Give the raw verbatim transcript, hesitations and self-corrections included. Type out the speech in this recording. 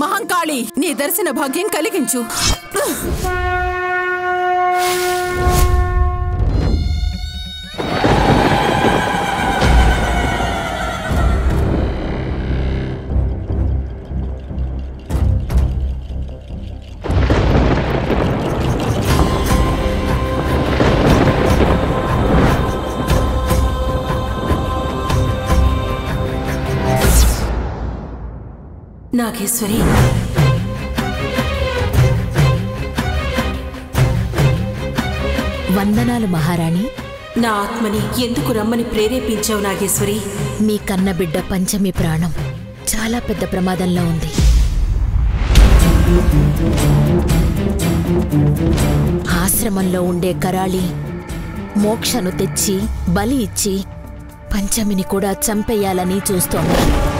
మహంకాళి, నీ దర్శన భాగ్యం కలిగించు. నాగేశ్వరి, వందనాలు మహారాణి. నా ఆత్మని ఎందుకు రమ్మని ప్రేరేపించావు నాగేశ్వరి? మీ కన్నబిడ్డ పంచమి ప్రాణం చాలా పెద్ద ప్రమాదంలో ఉంది. ఆశ్రమంలో ఉండే కరాళి మోక్షను తెచ్చి బలి ఇచ్చి పంచమిని కూడా చంపేయాలని చూస్తోంది.